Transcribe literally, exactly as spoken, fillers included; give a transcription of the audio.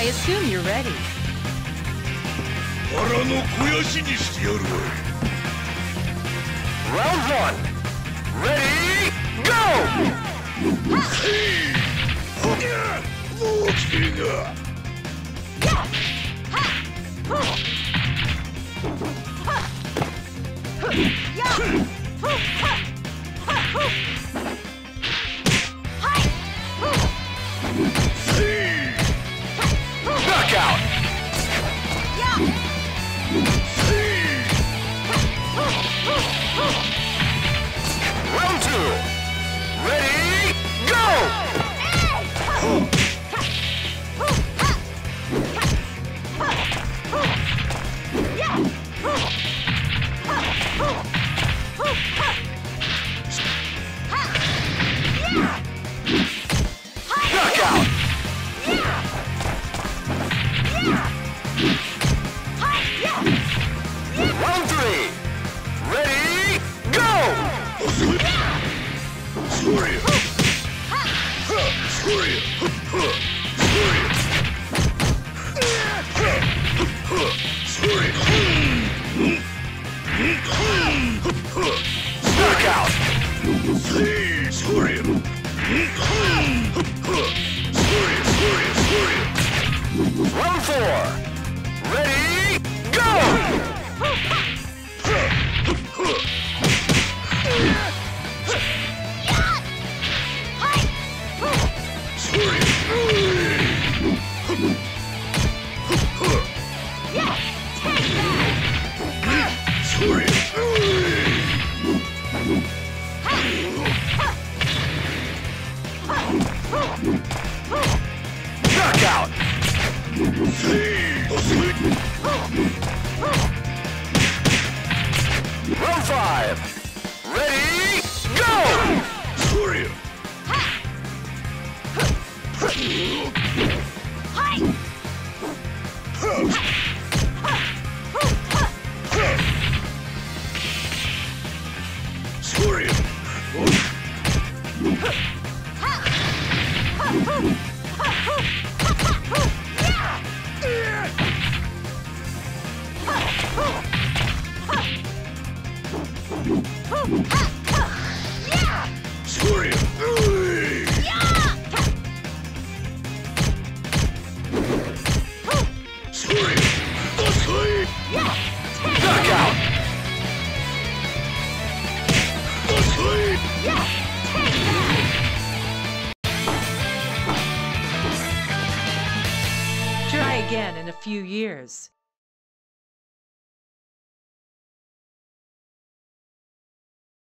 I assume you're ready. Round one. Ready, go! Knockout! Round two. Ready, go! Knockout! Round three. Ready, go! Knockout! Round four. Ready, go! Knockout! Round five. Ready, go! Knockout! Try again in a few years.